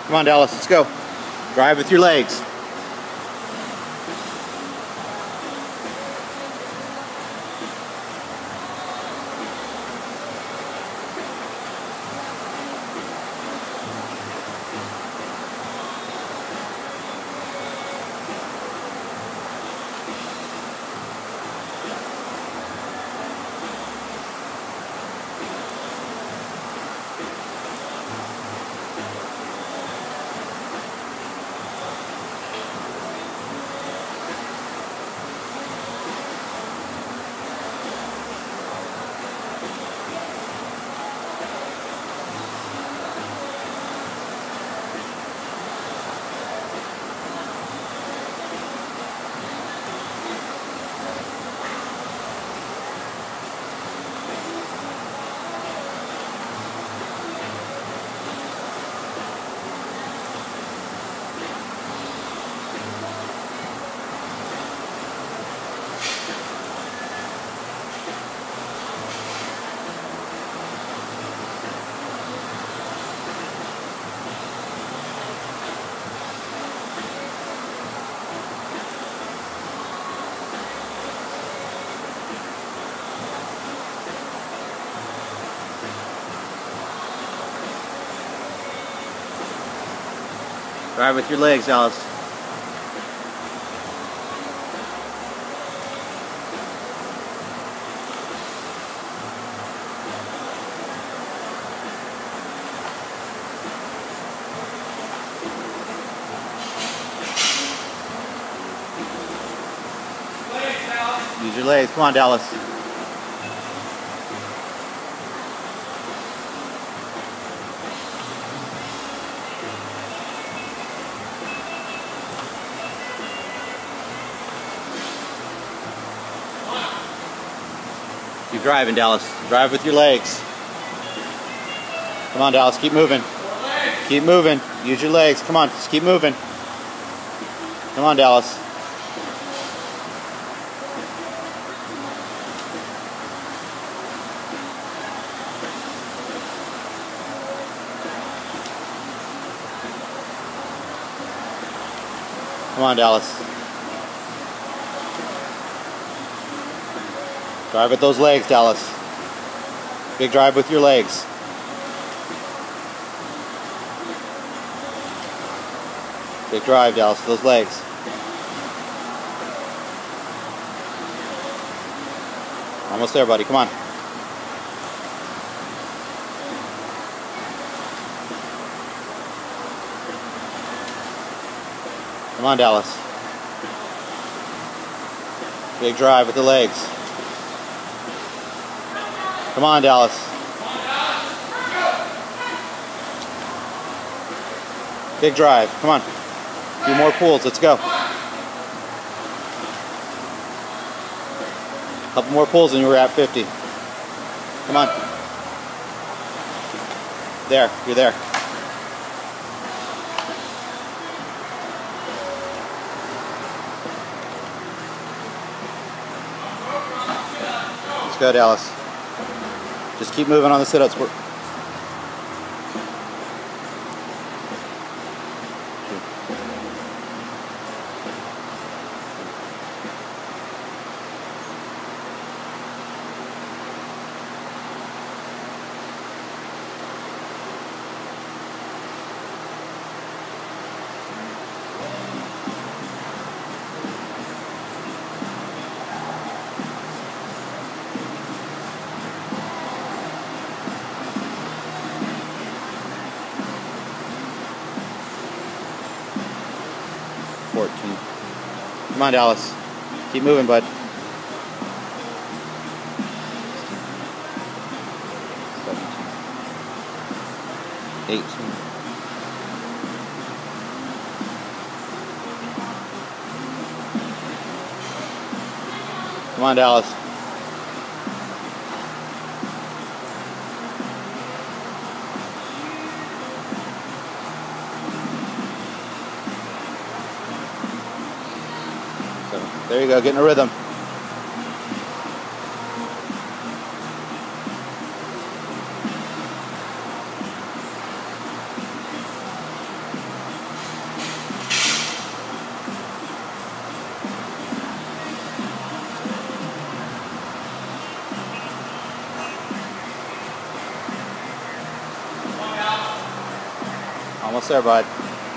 Come on, Dallas, let's go. Drive with your legs. Drive with your legs, Dallas. Use your legs. Come on, Dallas. Keep driving, Dallas. Drive with your legs. Come on, Dallas. Keep moving. Keep moving. Use your legs. Come on. Just keep moving. Come on, Dallas. Come on, Dallas. Drive with those legs, Dallas. Big drive with your legs. Big drive, Dallas, with those legs. Almost there, buddy. Come on. Come on, Dallas. Big drive with the legs. Come on, Dallas. Big drive. Come on. A few more pulls. Let's go. Couple more pulls and you were at 50. Come on. There. You're there. Let's go, Dallas. Just keep moving on the sit-ups. Come on, Dallas. Keep moving, bud. 18. Come on, Dallas. There you go, getting a rhythm. Almost there, bud.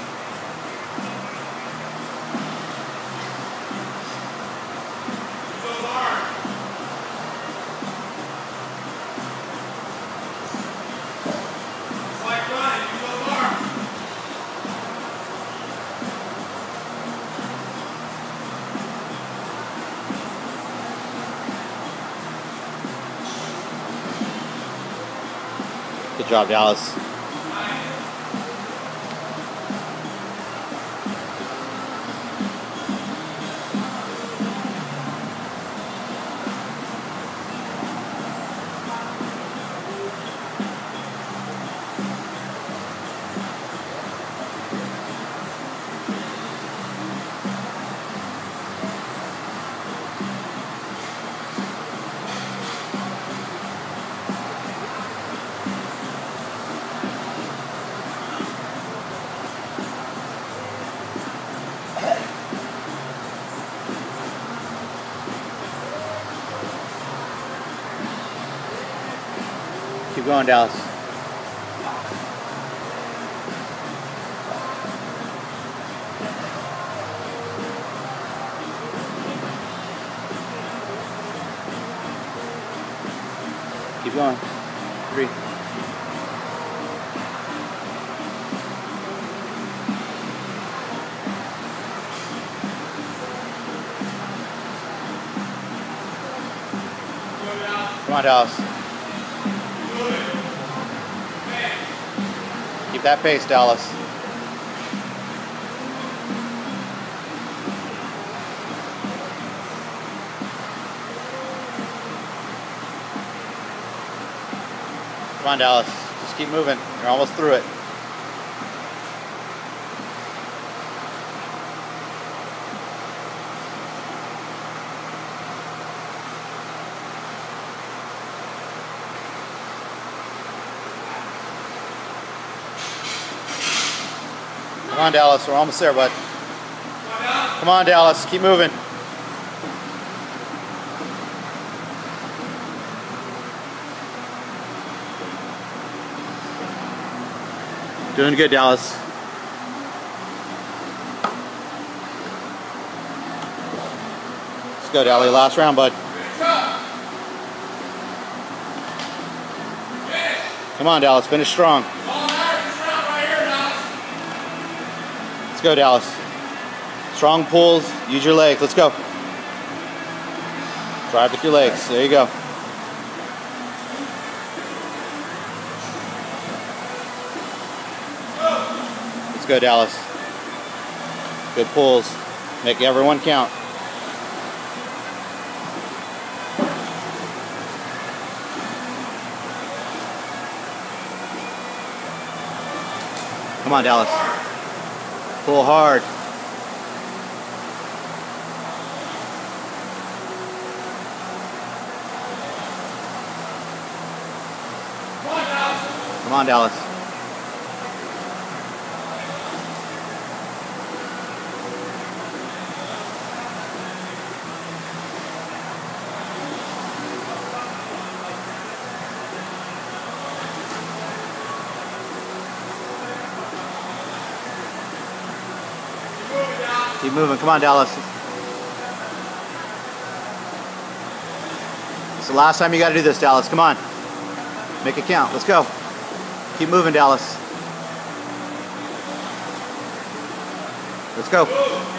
Good job, Dallas. Keep going, Dallas. Keep going. 3. Come on, Dallas. Keep that pace, Dallas. Come on, Dallas. Just keep moving. You're almost through it. Come on, Dallas. We're almost there, bud. Come on, Dallas. Keep moving. Doing good, Dallas. Let's go, Dallas. Last round, bud. Come on, Dallas. Finish strong. Let's go, Dallas. Strong pulls. Use your legs. Let's go. Drive with your legs. There you go. Let's go, Dallas. Good pulls. Make everyone count. Come on, Dallas. Pull hard. Come on, Dallas. Keep moving. Come on, Dallas. It's the last time you got to do this, Dallas. Come on. Make it count. Let's go. Keep moving, Dallas. Let's go.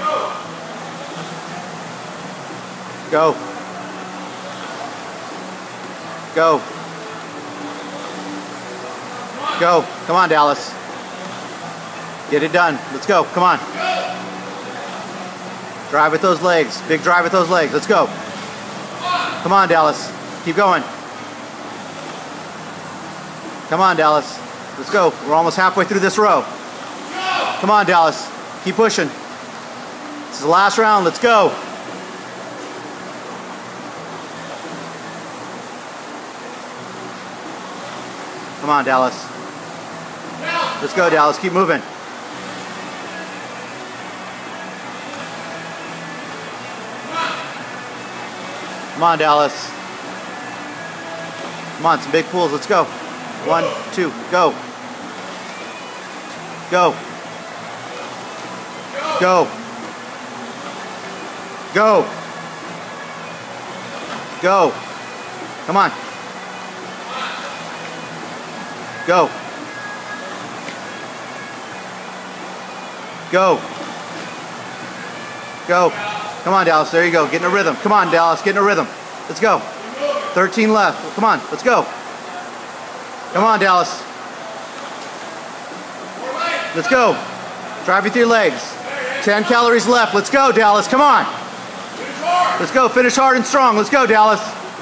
Go. Go. Go. Come on, Dallas. Get it done. Let's go. Come on. Drive with those legs. Big drive with those legs. Let's go. Come on, Dallas. Keep going. Come on, Dallas. Let's go. We're almost halfway through this row. Come on, Dallas. Keep pushing. This is the last round. Let's go. Come on, Dallas. Let's go, Dallas. Keep moving. Come on, Dallas. Come on, some big pulls. Let's go. 1, 2, go. Go. Go. Go. Go. Come on. Go. Go. Go. Come on, Dallas. There you go. Get in a rhythm. Come on, Dallas. Get in a rhythm. Let's go. 13 left. Come on. Let's go. Come on, Dallas. Let's go. Drive with your legs. 10 calories left. Let's go, Dallas. Come on. Let's go. Finish hard and strong. Let's go, Dallas.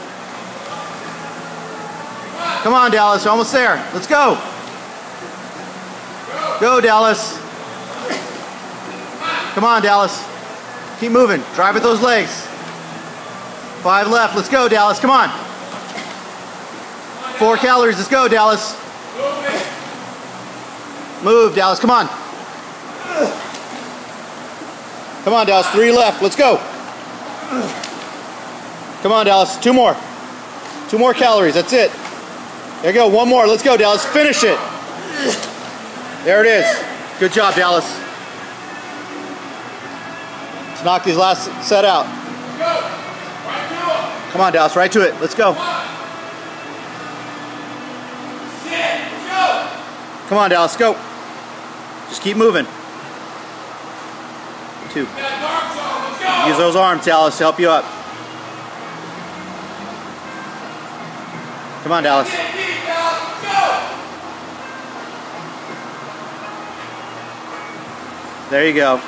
Come on, Dallas. We're almost there. Let's go. Go, Dallas. Come on, Dallas. Keep moving. Drive with those legs. 5 left. Let's go, Dallas. Come on. 4 calories. Let's go, Dallas. Move, Dallas. Come on. Come on, Dallas. 3 left. Let's go. Come on, Dallas. 2 more. 2 more calories. That's it. There you go. 1 more. Let's go, Dallas. Finish it. There it is. Good job, Dallas. Let's knock these last set out. Come on, Dallas. Right to it. Let's go. Come on, Dallas. Go. Just keep moving. 2. Use those arms, Dallas, to help you up. Come on, Dallas. There you go.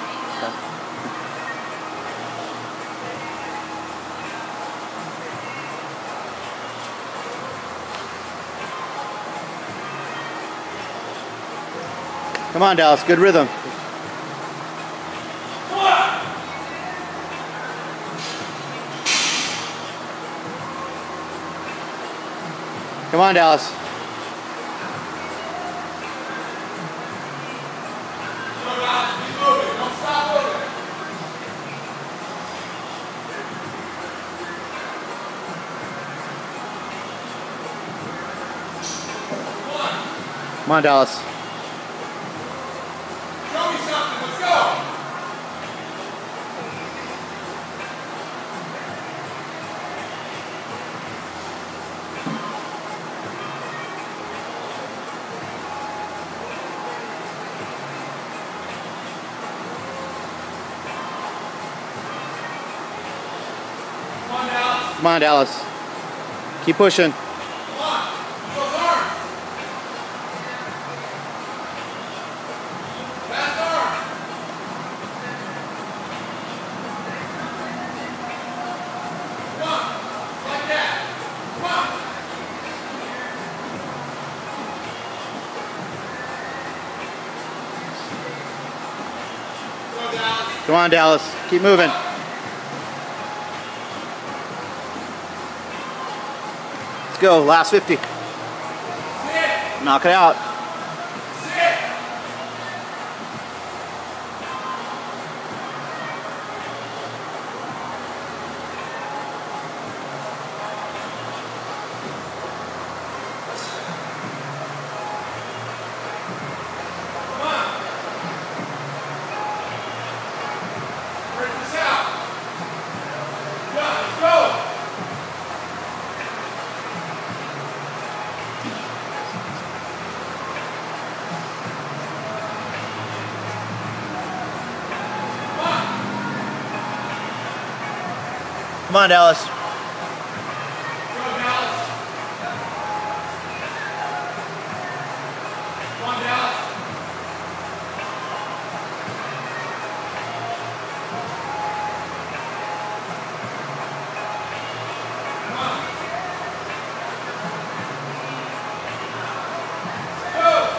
Come on, Dallas. Good rhythm. Come on, Dallas. Come on, Dallas. Show me something. Let's go. Come on, Dallas. Keep pushing. Come on. Those arms. Fast arms. Come on. Like that. Come on. Go, Dallas. Come on, Dallas. Keep moving. Let's go. Last 50. Sit. Knock it out. Sit. Come on. Break this out. Yeah, let's go. Come on, Dallas. Go, Dallas. Come on, Dallas. Come on. Go.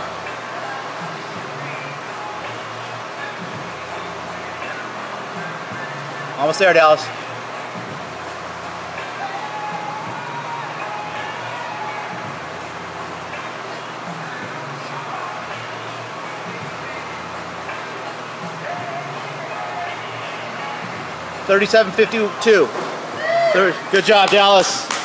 Almost there, Dallas. $37.52. Good job, Dallas.